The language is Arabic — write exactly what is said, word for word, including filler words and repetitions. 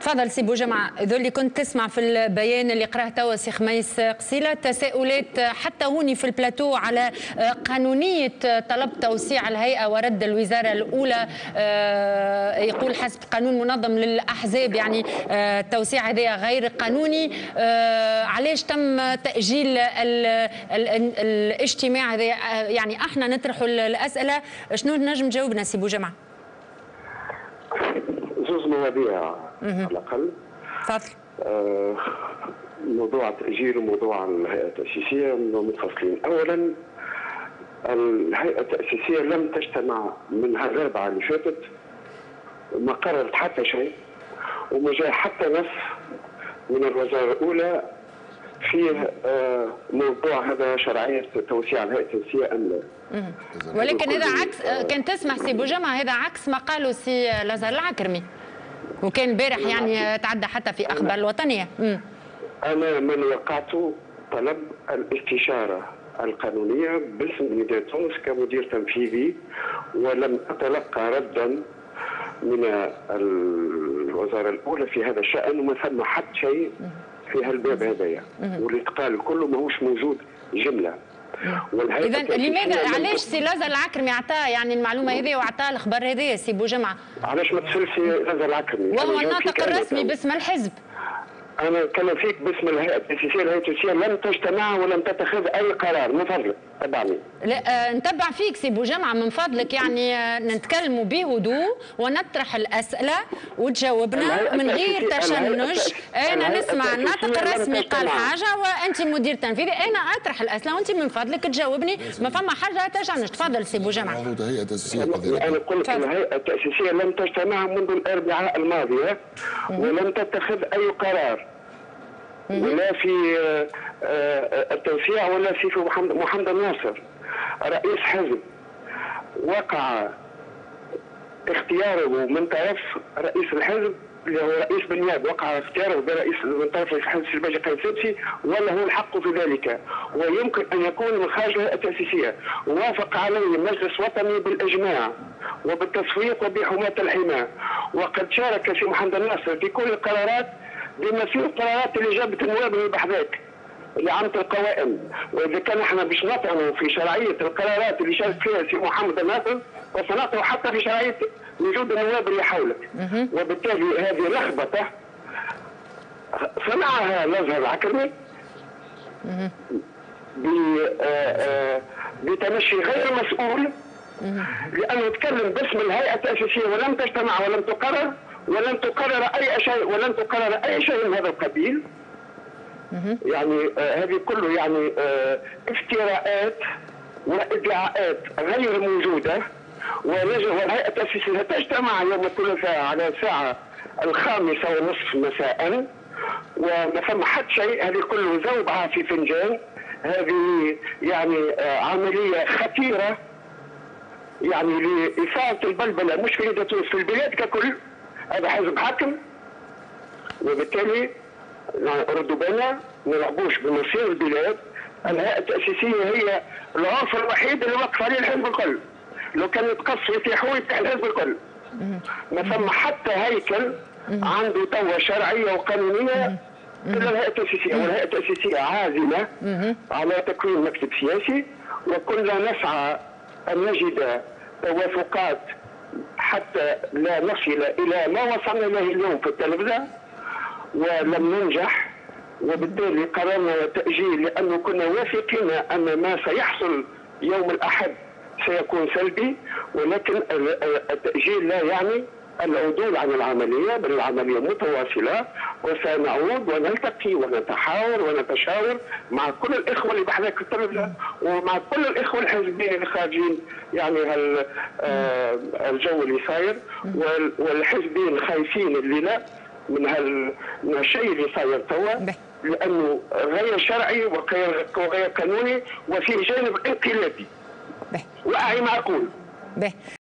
تفضل سي بوجمعة. ذو اللي كنت تسمع في البيان اللي قراه توا سي خميس قصيلة، تساؤلات حتى هوني في البلاتو على قانونية طلب توسيع الهيئة ورد الوزارة الأولى. يقول حسب قانون منظم للأحزاب يعني التوسيع هذا غير قانوني. علاش تم تأجيل الاجتماع هذا؟ يعني احنا نطرحوا الأسئلة، شنو نجم تجاوبنا سي بوجمعة؟ زوز مواضيع على الأقل. تفضل. آه موضوع التأجيل وموضوع الهيئة التأسيسية منفصلين. أولا الهيئة التأسيسية لم تجتمع من هالأربعة اللي فاتت، ما قررت حتى شيء، وما جاء حتى نص من الوزارة الأولى فيه آه موضوع هذا شرعية توسيع الهيئة التأسيسية أم لا. ولكن هذا عكس، كان تسمح سي بوجمعة، هذا عكس ما قالوا سي لازار العكرمي، وكان البارح يعني تعدى حتى في أخبار الوطنية. مم. أنا من وقعت طلب الاستشارة القانونية باسم ميدان تونس كمدير تنفيذي، ولم أتلقى ردا من الوزارة الأولى في هذا الشأن، وما ثم حتى شيء في هالباب هذايا، واللي قال كله ماهوش موجود جملة. إذا لماذا علاش سي لازار العكرمي عطاه يعني المعلومة هذه وعطاه الخبر هذا سي بوجمعة؟ علاش ما تسألش لازار العكرمي؟ وهو الناطق الرسمي باسم الحزب. أنا أتكلم فيك باسم الهيئة التأسيسية. الهيئة التأسيسية لم تجتمع ولم تتخذ أي قرار، من فضلك تبعني. لا أه نتبع فيك سي بوجمعة من فضلك، يعني أه نتكلموا بهدوء ونطرح الأسئلة وتجاوبنا من غير تشنج. أنا نسمع الناطق الرسمي قال حاجة وأنت مدير تنفيذي، أنا أطرح الأسئلة وأنت من فضلك تجاوبني، ما فما حاجة تشنج. تفضل سي بوجمعة. أنا قلت الهيئة التأسيسية لم تجتمع منذ الأربعاء الماضية ولم تتخذ أي قرار، ولا في التوسيع ولا في محمد الناصر رئيس حزب. وقع اختياره من طرف رئيس الحزب اللي هو رئيس بالنيابه، وقع اختياره برئيس من طرف رئيس الحزب السلباجي قيس سبسي، وله الحق في ذلك، ويمكن ان يكون من خارج الهيئه التاسيسيه. وافق عليه مجلس وطني بالاجماع وبالتصويت وبحمايه الحمايه، وقد شارك في محمد الناصر في كل القرارات بما فيه القرارات اللي جابت النواب من بحذاك اللي عملت القوائم. واذا كان احنا باش نطعنوا في شرعيه القرارات اللي شارك فيها سي محمد الناصر، وسنطعن حتى في شرعيه وجود النواب اللي حولك. وبالتالي هذه لخبطه صنعها لازار العكرمي بتمشي غير مسؤول، لانه يتكلم باسم الهيئه التاسيسيه ولم تجتمع ولم تقرر ولن تقرر اي شيء ولن تقرر اي شيء من هذا القبيل. يعني آه هذه كله يعني آه افتراءات وادعاءات غير موجوده. والهيئه التاسيسيه تجتمع يوم الثلاثاء على الساعه الخامسه ونصف مساء، وما ثم حتى شيء. هذه كله زوبعه في فنجان. هذه يعني آه عمليه خطيره يعني لاثاره البلبله، مش في تونس، في البلاد ككل. هذا حزب حاكم، وبالتالي نردوا بالنا ما نلعبوش بمصير البلاد. الهيئة التأسيسية هي العنصر الوحيد اللي وقف عليه الحزب الكل. لو كان يتقص يتيحوا يتيح الحزب الكل. ما ثم حتى هيكل عنده توا شرعية وقانونية إلا الهيئة التأسيسية، والهيئة التأسيسية عازمة على تكوين مكتب سياسي، وكنا نسعى أن نجد توافقات حتى لا نصل إلى ما وصلنا إليه اليوم في التلفزة، ولم ننجح. وبالتالي قررنا تأجيل، لأنه كنا واثقين أن ما سيحصل يوم الأحد سيكون سلبي، ولكن التأجيل لا يعني العدول عن العملية، بل العملية متواصلة، وسنعود ونلتقي ونتحاور ونتشاور مع كل الإخوة اللي بحذاك التلفزة ومع كل الإخوة الحزبيين اللي خارجين يعني الجو اللي صاير، والحزبيين الخايفين اللي لا من هال من الشيء اللي صاير توا، لانه غير شرعي وغير وغير قانوني وفيه جانب انقلابي. واعي معقول.